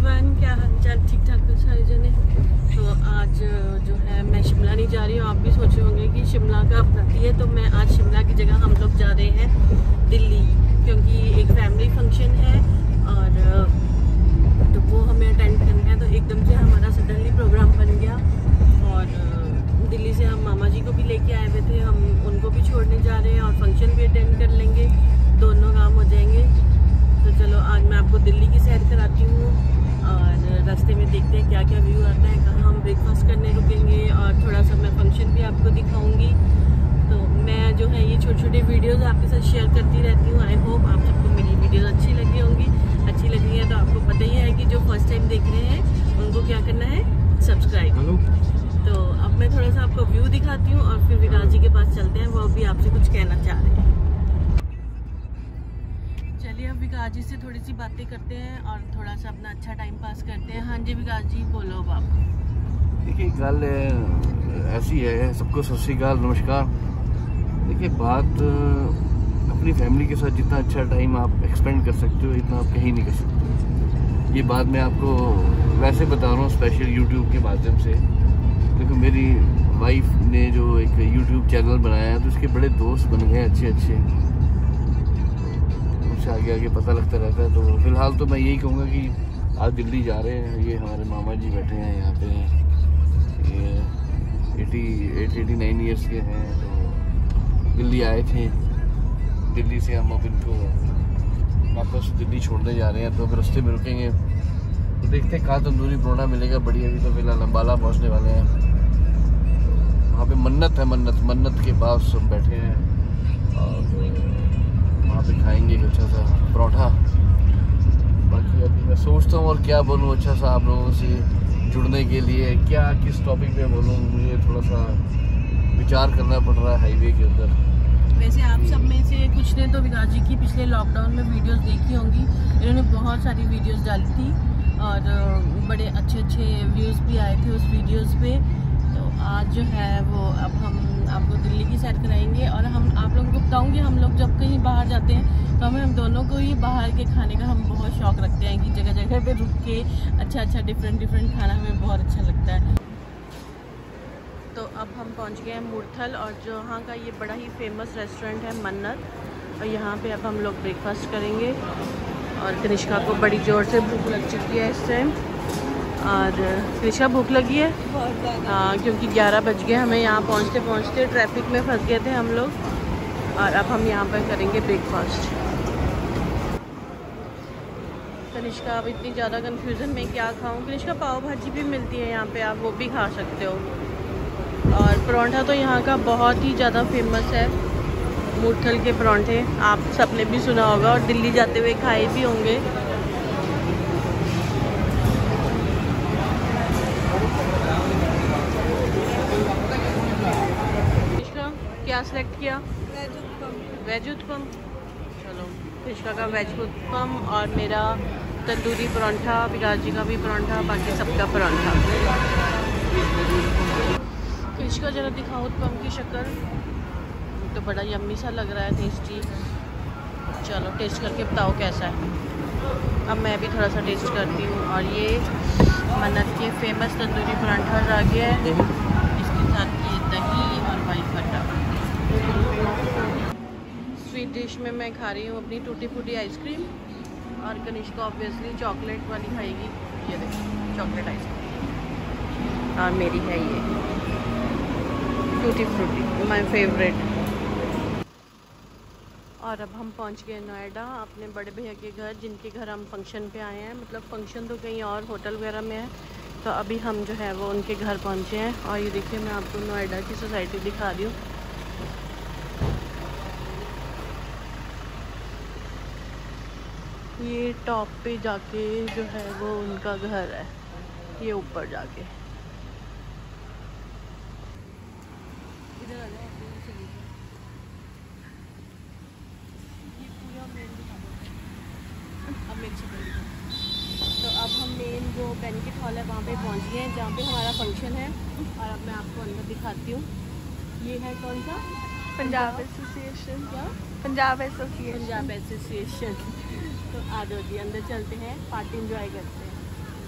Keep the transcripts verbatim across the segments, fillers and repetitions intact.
Everyone, क्या हालचाल? ठीक ठाक है सारे जने। तो आज जो है मैं शिमला नहीं जा रही हूँ। आप भी सोच रहे होंगे कि शिमला का अपनाती है, तो मैं आज शिमला की जगह हम लोग जा रहे हैं दिल्ली, क्योंकि एक फैमिली फंक्शन है और तो वो हमें अटेंड करना है। तो एकदम से हमारा सडनली प्रोग्राम बन गया और दिल्ली से हम मामा जी को भी लेके आए हुए थे, हम उनको भी छोड़ने जा रहे हैं और फंक्शन भी अटेंड कर लेंगे, दोनों काम हो जाएंगे। तो चलो आज मैं आपको दिल्ली की सैर कराती हूँ और रास्ते में देखते हैं क्या क्या व्यू आता है, कहाँ हम ब्रेकफास्ट करने रुकेंगे और थोड़ा सा मैं फंक्शन भी आपको दिखाऊंगी। तो मैं जो है ये छोटे छोटे वीडियोस आपके साथ शेयर करती रहती हूँ। आई होप आप सबको मेरी वीडियोस अच्छी लगी होंगी। अच्छी लगी है तो आपको पता ही है कि जो फर्स्ट टाइम देख रहे हैं उनको क्या करना है, सब्सक्राइब। तो अब मैं थोड़ा सा आपको व्यू दिखाती हूँ और फिर विकास जी के पास चलते हैं, वो भी आपसे कुछ कहना चाह रहे हैं। चलिए अब विकास जी से थोड़ी सी बातें करते हैं और थोड़ा सा अपना अच्छा टाइम पास करते हैं। हाँ जी विकास जी, बोलो अब आप। देखिए गल ऐसी है, सबको सत श्री अकाल, नमस्कार। देखिए बात अपनी फैमिली के साथ जितना अच्छा टाइम आप एक्सपेंड कर सकते हो इतना आप कहीं नहीं कर सकते। ये बात मैं आपको वैसे बता रहा हूँ स्पेशल यूट्यूब के माध्यम से। देखो मेरी वाइफ ने जो एक यूट्यूब चैनल बनाया है तो उसके बड़े दोस्त बन गए अच्छे अच्छे, उनसे आगे आगे पता लगता रहता है। तो फिलहाल तो मैं यही कहूँगा कि आज दिल्ली जा रहे हैं। ये हमारे मामा जी बैठे हैं यहाँ पे, ये eighty eight eighty nine years के हैं। तो दिल्ली आए थे, दिल्ली से हम अब इनको वापस दिल्ली छोड़ने जा रहे हैं। तो अब रास्ते में रुकेंगे तो देखते हैं कहाँ तंदूरी परोठा मिलेगा बढ़िया। अभी तो फिलहाल अम्बाला पहुँचने वाले हैं, वहाँ पे मन्नत है, मन्नत मन्नत के पास हम बैठे हैं और वहाँ पे खाएंगे एक अच्छा सा परोठा। बाकी अभी मैं सोचता हूँ और क्या बोलूँ अच्छा सा आप लोगों से जुड़ने के लिए, क्या किस टॉपिक पे बोलूँ, मुझे थोड़ा सा विचार करना पड़ रहा है हाईवे के अंदर। वैसे आप सब में से कुछ ने तो विकास जी की पिछले लॉकडाउन में वीडियोस देखी होंगी। इन्होंने बहुत सारी वीडियोस डाली थी और बड़े अच्छे अच्छे व्यूज़ भी आए थे उस वीडियोस पे। तो आज जो है वो अब हम आपको दिल्ली की सैर कराएंगे और हम आप लोगों को बताऊंगी, हम लोग जब कहीं बाहर जाते हैं तो हमें हम दोनों को ही बाहर के खाने का हम बहुत शौक़ रखते हैं कि जगह जगह पे रुक के अच्छा अच्छा डिफरेंट डिफरेंट खाना हमें बहुत अच्छा लगता है। तो अब हम पहुंच गए हैं मूर्थल और जो यहाँ का ये बड़ा ही फेमस रेस्टोरेंट है मन्नत, और यहाँ पे अब हम लोग ब्रेकफास्ट करेंगे। और कनिष्का को बड़ी ज़ोर से भूख लग चुकी है इस टाइम। और कनिष्का भूख लगी है हाँ, क्योंकि ग्यारह बज गए हमें यहाँ पहुँचते पहुँचते, ट्रैफिक में फंस गए थे हम लोग। और अब हम यहाँ पर करेंगे ब्रेकफास्ट। कनिष्का अब इतनी ज़्यादा कन्फ्यूज़न में क्या खाऊँ। कनिष्का पाव भाजी भी मिलती है यहाँ पे, आप वो भी खा सकते हो। और परोंठा तो यहाँ का बहुत ही ज़्यादा फेमस है, मूर्थल के परोंठे आप सबने भी सुना होगा और दिल्ली जाते हुए खाए भी होंगे। कृष्णा क्या सिलेक्ट किया? वेज उत्पम। चलो कृष्णा का वेज उत्पम और मेरा तंदूरी परोंठा, विकास जी का भी परोंठा, बाकी सबका परोंठा। कृष्णा जरा दिखाओ उत्पम की शक्ल, तो बड़ा यम्मी सा लग रहा है, टेस्टी। चलो टेस्ट करके बताओ कैसा है। अब मैं भी थोड़ा सा टेस्ट करती हूँ। और ये मन्नत के फेमस तंदूरी पराठा आ गया है, इसके साथ ये दही और वाइट बटर। स्वीट डिश में मैं खा रही हूँ अपनी टूटी फूटी आइसक्रीम और कनिष्का ऑब्वियसली चॉकलेट वाली खाएगी। ये देखो चॉकलेट आइसक्रीम और मेरी है ये टूटी फ्रूटी, माय फेवरेट। और अब हम पहुंच गए नोएडा अपने बड़े भैया के घर, जिनके घर हम फंक्शन पे आए हैं। मतलब फंक्शन तो कहीं और होटल वगैरह में है, तो अभी हम जो है वो उनके घर पहुंचे हैं। और ये देखिए मैं आपको नोएडा की सोसाइटी दिखा रही हूँ। ये टॉप पे जाके जो है वो उनका घर है, ये ऊपर जाके। तो अब हम मेन जो बैंकेट हॉल है वहाँ पे पहुँच गए हैं, जहाँ पे हमारा फंक्शन है। और अब मैं आपको अंदर दिखाती हूँ। ये है कौन सा? पंजाब एसोसिएशन। क्या? पंजाब एसोसिएशन। पंजाब एसोसिएशन। तो आ जाओ जी अंदर चलते हैं, पार्टी एंजॉय करते हैं।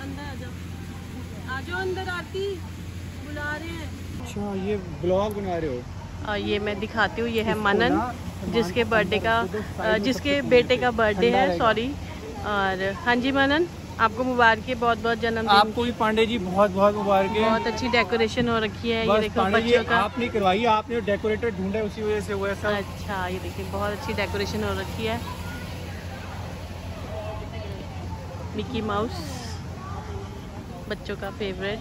अंदर आ जाओ, आ जाओ अंदर, आरती बुला रहे हैं। अच्छा ये ब्लॉग बना रहे हो? और ये मैं दिखाती हूँ, ये है मनन जिसके बर्थडे का जिसके बेटे का बर्थडे है, सॉरी। और हाँ जी मनन, आपको मुबारक, बहुत बहुत जन्मदिन। आपको भी पांडे जी बहुत बहुत मुबारक। बहुत अच्छी डेकोरेशन हो रखी है, ये देखो बच्चों का। आपने करवाई, आपने डेकोरेटर ढूंढा, उसी वजह से हुआ सब। अच्छा ये देखिए बहुत अच्छी डेकोरेशन हो रखी है। मिकी माउस बच्चों का फेवरेट।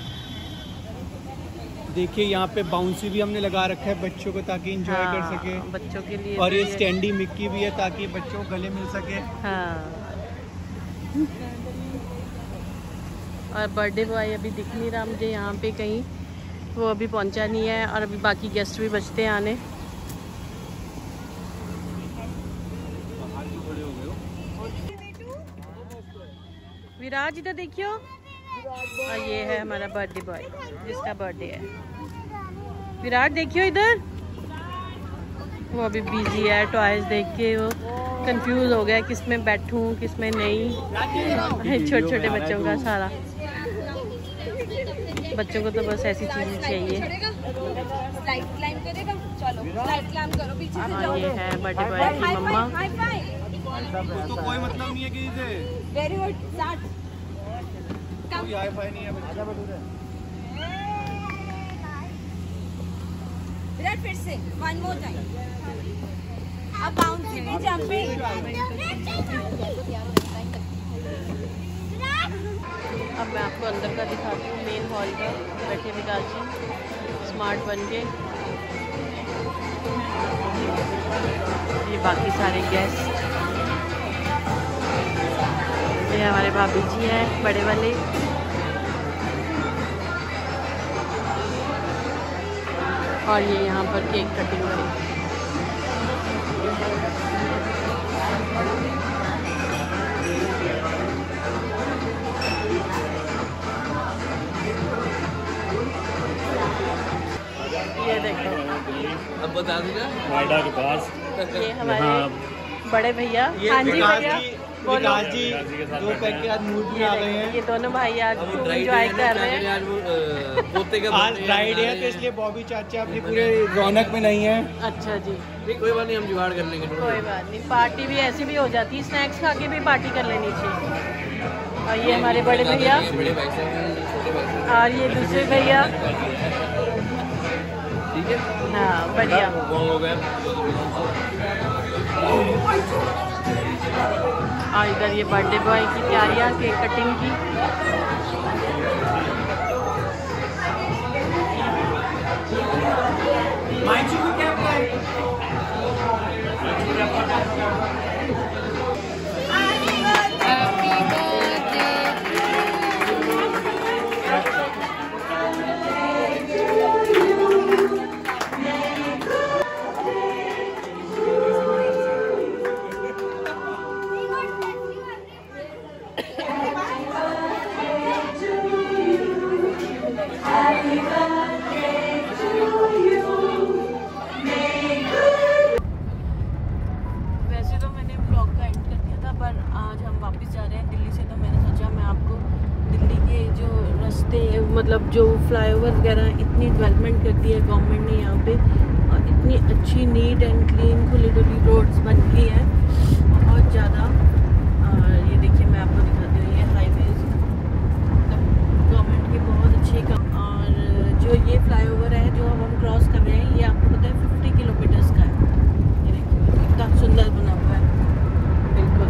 देखिए यहाँ पे बाउंसी भी हमने लगा रखा है बच्चों को, ताकि एंजॉय हाँ, कर सके बच्चों के लिए। और ये स्टैंडी मिक्की भी है ताकि बच्चों को गले मिल सके। हाँ। और बर्थडे बॉय अभी दिख नहीं रहा मुझे यहाँ पे कहीं, वो अभी पहुँचा नहीं है। और अभी बाकी गेस्ट भी बचते हैं आने। विराज इधर देखियो। और ये है हमारा बर्थडे बॉय जिसका बर्थडे है। विराट देखियो इधर, वो अभी बिजी है, टॉयज देख के वो कंफ्यूज हो गया किस में बैठूं किस में नहीं। छोटे छोटे बच्चों का सारा, बच्चों को तो बस ऐसी चीज़ें चाहिए। हाँ ये है बर्थडे बॉय की मम्मा। तो कोई मतलब नहीं है कि वेरी गुड स्टार्ट। कोई हाई-फाई नहीं है बच्चा। विराट फिर से वन मोर टाइम। अब बाउंसिंग भी जंपिंग। अब मैं आपको अंदर का दिखाती हूँ, मेन हॉल का। बैठे विकास जी स्मार्ट बन के। ये बाकी सारे गेस्ट, ये हमारे भाभी जी हैं बड़े वाले। और ये यहाँ पर केक कटिंग वाली। ये देखो, अब बता दीजिए नोएडा के पास ये हमारे बड़े भैया। हाँ जी भैया विकास जी दो पैक के आज मूड में आ गए हैं। ये दोनों भाई आज एंजॉय कर रहे हैं। आज वो पोते का आज फ्राइडे है तो इसलिए बॉबी चाचा अपनी पूरे रौनक में नहीं है। अच्छा जी, नहीं कोई बात नहीं, हम जुगाड़ कर लेंगे। कोई बात नहीं, पार्टी भी ऐसी भी हो जाती है, स्नैक्स खा के भी पार्टी कर लेनी चाहिए। और ये हमारे बड़े भैया और ये दूसरे भैया। ठीक है, हाँ बढ़िया। हो गया। और इधर ये बर्थडे बॉय की तैयारियाँ, केक कटिंग की। वैसे तो मैंने ब्लॉग का एंड कर दिया था, पर आज हम वापस जा रहे हैं दिल्ली से, तो मैंने सोचा मैं आपको दिल्ली के जो रास्ते, मतलब जो फ्लाईओवर वगैरह, इतनी डेवलपमेंट कर दी है गवर्नमेंट ने यहाँ पे, और इतनी अच्छी नीट एंड क्लीन खुली डुली रोड्स बन गई है बहुत ज़्यादा। और ये देखिए मैं आपको दिखाती हूँ, ये हाईवेज गवर्नमेंट की बहुत अच्छी काम। और जो ये फ्लाईओवर है जो अब हम क्रॉस कर रहे हैं, ये आपको पता है फिफ्टी किलोमीटर्स का है। ये देखिए कितना सुंदर बना हुआ है, बिल्कुल।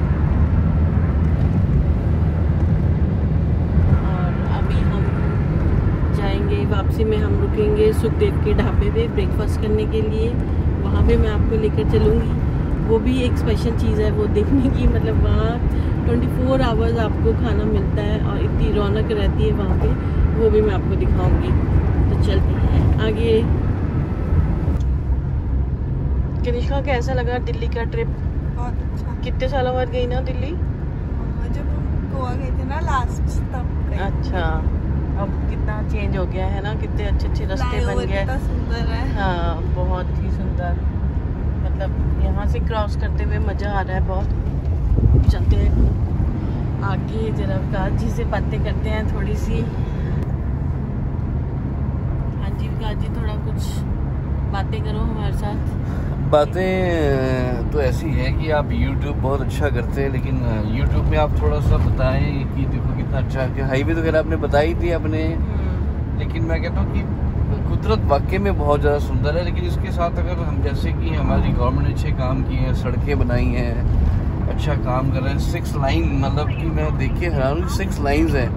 और अभी हम जाएंगे, वापसी में हम रुकेंगे सुखदेव के ढाबे पे ब्रेकफास्ट करने के लिए। वहाँ पे मैं आपको लेकर चलूँगी, वो भी एक स्पेशल चीज़ है वो देखने की। मतलब वहाँ ट्वेंटी फोर आवर्स आपको खाना मिलता है और इतनी रौनक रहती है वहाँ पे, वो भी मैं आपको दिखाऊंगी। तो चलते हैं आगे। कनिष्का कैसा लगा दिल्ली का ट्रिप? बहुत अच्छा। कितने सालों बाद गई ना दिल्ली? जब हम गोवा गए थे ना लास्ट, तब गए। अच्छा, अब कितना चेंज हो गया है ना, कितने अच्छे अच्छे रास्ते बन गए। कितना सुंदर है। हाँ बहुत ही सुंदर, मतलब यहाँ से क्रॉस करते हुए मज़ा आ रहा है बहुत। चलते हैं आगे जरा विकास जी से बातें करते हैं थोड़ी सी। हाँ जी विकास जी, थोड़ा कुछ बातें करो हमारे साथ। बातें तो ऐसी है कि आप YouTube बहुत अच्छा करते हैं, लेकिन YouTube में आप थोड़ा सा बताएं कि देखो कितना अच्छा कि हाईवे तो खैर आपने बताई थी अपने, लेकिन मैं कहता हूँ कि कुदरत वाकई में बहुत ज़्यादा सुंदर है। लेकिन इसके साथ अगर हम जैसे कि हमारी गवर्नमेंट ने अच्छे काम किए हैं, सड़कें बनाई हैं, अच्छा काम कर रहे हैं, सिक्स लाइन मतलब कि मैं देख के हैरान हूँ, सिक्स लाइन्स हैं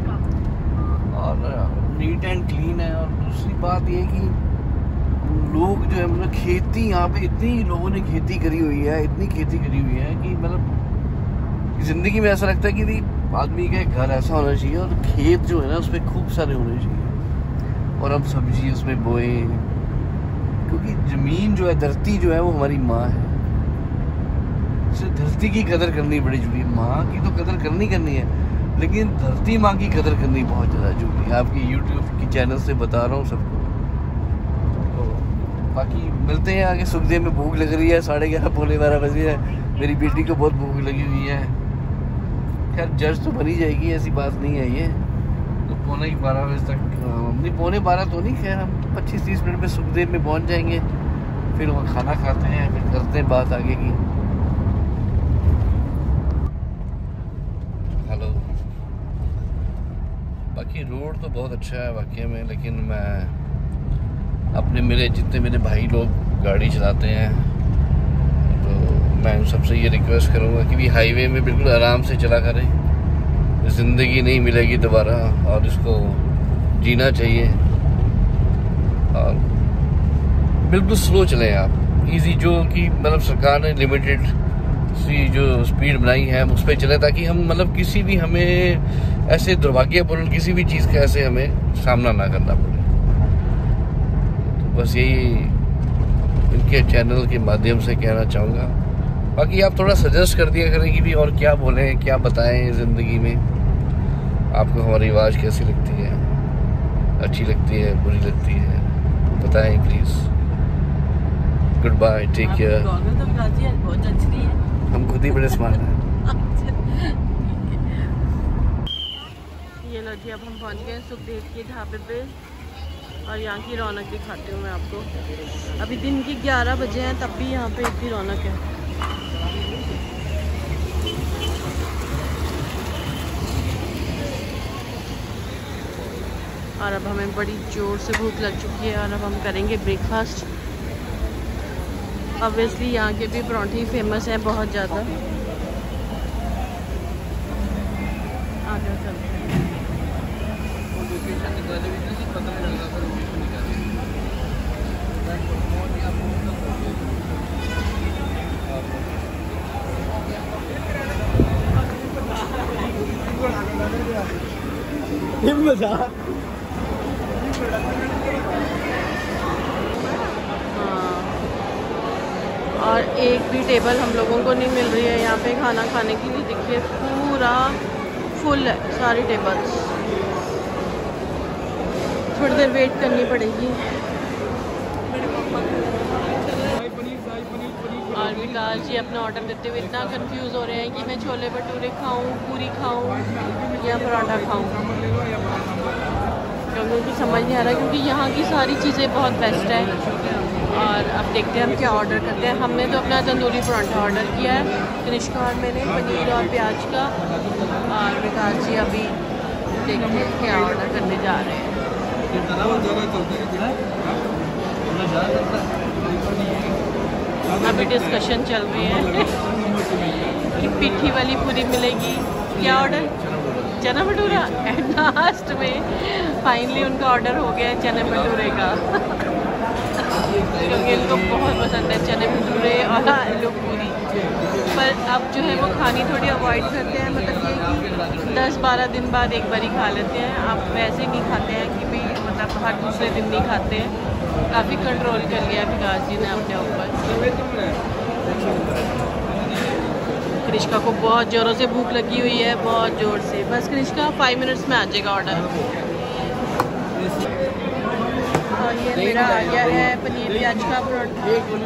और नीट एंड क्लीन है। और दूसरी बात ये कि लोग जो है मतलब खेती, यहाँ पे इतनी लोगों ने खेती करी हुई है, इतनी खेती करी हुई है कि मतलब ज़िंदगी में ऐसा लगता है कि आदमी का घर ऐसा होना चाहिए और खेत जो है ना उसमें खूब सारे होने चाहिए और हम सब्जी उसमें बोए, क्योंकि ज़मीन जो है, धरती जो है वो हमारी माँ है। इससे धरती की कदर करनी बड़ी जरूरी है। माँ की तो कदर करनी करनी है, लेकिन धरती माँ की कदर करनी बहुत ज़्यादा जरूरी है। आपकी यूट्यूब की चैनल से बता रहा हूँ सबको। बाकी मिलते हैं आगे। सुखदेव में भूख लग रही है, साढ़े ग्यारह पौने बारह बजे है। मेरी बेटी को बहुत भूख लगी हुई है। खैर जज तो बनी जाएगी, ऐसी बात नहीं है ये। तो पौने बारह बजे तक, नहीं पौने बारह तो नहीं, खैर हम पच्चीस तीस मिनट में सुखदेव में पहुंच जाएंगे। फिर वहाँ खाना खाते हैं, फिर करते हैं बात आगे की। हेलो। बाकी रोड तो बहुत अच्छा है वाकई में, लेकिन मैं अपने मेरे जितने मेरे भाई लोग गाड़ी चलाते हैं तो मैं उन सबसे ये रिक्वेस्ट करूँगा कि भी हाईवे में बिल्कुल आराम से चला करें। ज़िंदगी नहीं मिलेगी दोबारा और इसको जीना चाहिए और बिल्कुल स्लो चलें आप। इजी जो कि मतलब सरकार ने लिमिटेड सी जो स्पीड बनाई है उस पर चलें, ताकि हम मतलब किसी भी हमें ऐसे दुर्भाग्यपूर्ण किसी भी चीज़ का ऐसे हमें सामना ना करना पड़े। बस यही इनके चैनल के माध्यम से कहना चाहूँगा। बाकी आप थोड़ा सजेस्ट कर दिया करें कि भी और क्या बोलें, क्या बताएं ज़िंदगी में। आपको हमारी आवाज़ कैसी लगती है, अच्छी लगती है, बुरी लगती है, बताएं please. Goodbye, take care. बहुत अच्छी है, हम खुद ही बड़े स्मार्ट हैं। ये लो जी, अब हम पहुँच गए सुखदेव के ढाबे पे और यहाँ की रौनक दिखाती हूँ मैं आपको। अभी दिन के ग्यारह बजे हैं, तब भी यहाँ पे इतनी रौनक है। और अब हमें बड़ी जोर से भूख लग चुकी है और अब हम करेंगे ब्रेकफास्ट। ऑब्वियसली यहाँ के भी पराठे फेमस हैं बहुत ज़्यादा। आगे चलते हैं। और एक भी टेबल हम लोगों को नहीं मिल रही है यहाँ पे खाना खाने के लिए। देखिए पूरा फुल है सारी टेबल्स। थोड़ी देर वेट करनी पड़ेगी। और विकास जी अपना ऑर्डर देते हुए इतना कंफ्यूज हो रहे हैं कि मैं छोले भटूरे खाऊं, पूरी खाऊं या पराठा खाऊं, क्योंकि उनको समझ नहीं आ रहा, क्योंकि यहाँ की सारी चीज़ें बहुत बेस्ट है। और अब देखते हैं हम क्या ऑर्डर करते हैं। हमने तो अपना तंदूरी पराठा ऑर्डर किया है, कनिष्का और मैंने, पनीर और प्याज का। और विकास जी अभी देखते हैं क्या ऑर्डर करने जा रहे हैं। अभी डिस्कशन चल रहे हैं कि पिट्ठी वाली पूरी मिलेगी। क्या order? Chana bhatura. And last में फाइनली उनका ऑर्डर हो गया है चने भटूरे का, क्योंकि इनको बहुत पसंद है चने भटूरे और आलू पूरी। पर अब जो है वो खानी थोड़ी अवॉइड करते हैं, मतलब ये कि दस बारह दिन बाद एक बार ही खा लेते हैं। आप वैसे नहीं खाते हैं कि भाई मतलब हर दूसरे दिन नहीं खाते हैं। काफ़ी कंट्रोल कर लिया विकास जी ने अपने ऊपर। कनिष्का को बहुत ज़ोरों से भूख लगी हुई है, बहुत ज़ोर से। बस कनिष्का फाइव मिनट्स में आ जाएगा ऑर्डर। और ये मेरा आ गया है पनीर प्याज का पराठा,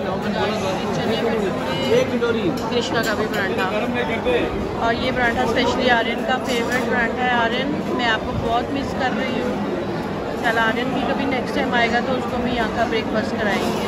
कृष्णा का भी पराठा। और ये पराठा स्पेशली आर्यन का फेवरेट पराठा है। आर्यन, मैं आपको बहुत मिस कर रही हूँ। चल आर्यन भी कभी नेक्स्ट टाइम आएगा तो उसको भी यहाँ का ब्रेकफास्ट कराएंगे।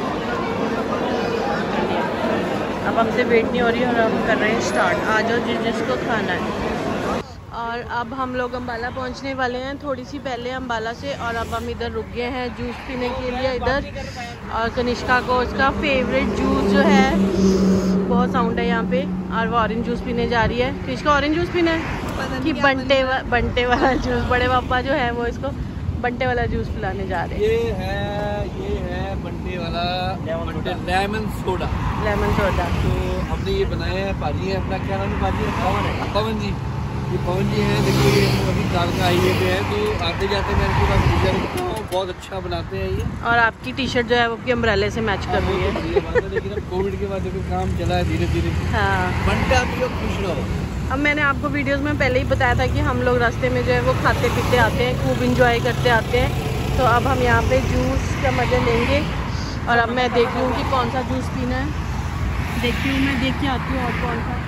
अब हमसे वेट नहीं हो रही और हम कर रहे हैं स्टार्ट। आ जाओ जिस जिसको खाना है। और अब हम लोग अम्बाला पहुंचने वाले हैं, थोड़ी सी पहले अम्बाला से। और अब हम इधर रुक गए हैं जूस पीने के लिए इधर। और कनिष्का को उसका फेवरेट जूस जो है, बहुत साउंड है यहाँ पे, और वो ऑरेंज जूस पीने जा रही है। कनिष्का ऑरेंज जूस पीना है कि बंटे वा, बंटे वाला जूस? बड़े पापा जो है वो इसको बंटे वाला जूस पिलाने जा रहे हैं। ये है ये है बंटे वाला लेमन सोडा। लेमन सोडा तो हमने ये बनाया है, पाजी है अपना, क्या नाम है पाजी? पवन है, पवन जी। ये पवन जी हैं, देखिए ये अभी कार का हाईवे पे है, तो आते जाते मैं इनके पास पूछा रखता हूँ, बहुत अच्छा बनाते हैं ये। और आपकी टी शर्ट जो है वो आपके अम्ब्रेले से मैच कर रही है। लेकिन अब कोविड के बाद देखो काम चला है धीरे धीरे। हाँ, बनते आप लोग खुश रहो। अब मैंने आपको वीडियोस में पहले ही बताया था कि हम लोग रास्ते में जो है वो खाते पीते आते हैं, खूब इंजॉय करते आते हैं। तो अब हम यहाँ पे जूस का मज़ा लेंगे। और अब मैं देख रही हूँ कि कौन सा जूस पीना है। देखती हूँ, मैं देख के आती हूँ और कौन सा।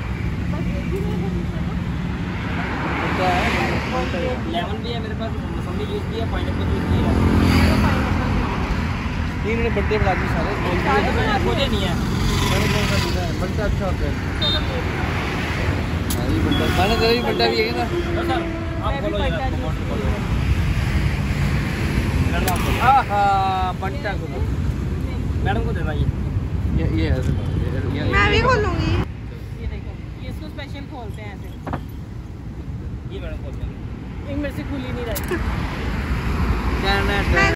लेमन भी है मेरे पास, मौसमी जूस भी है, पाइनएप्पल जूस भी है। तीन मिनट बर्थडे बना दी सारे, मुझे नहीं है। मैंने कौन सा पीना है? बंटा अच्छा होता है। हाँ ये बंटा, खाना तेरा भी बंटा भी है ना? सर आप बोलो यार, हाँ बंटा को मैडम को दे भाई। ये ये ऐसे मैं भी खोलूंगी। ये देखो, ये इसको स्पेशल खोलते हैं ऐसे। ये मैडम को दे। एक मेरे से खुल ही नहीं रही।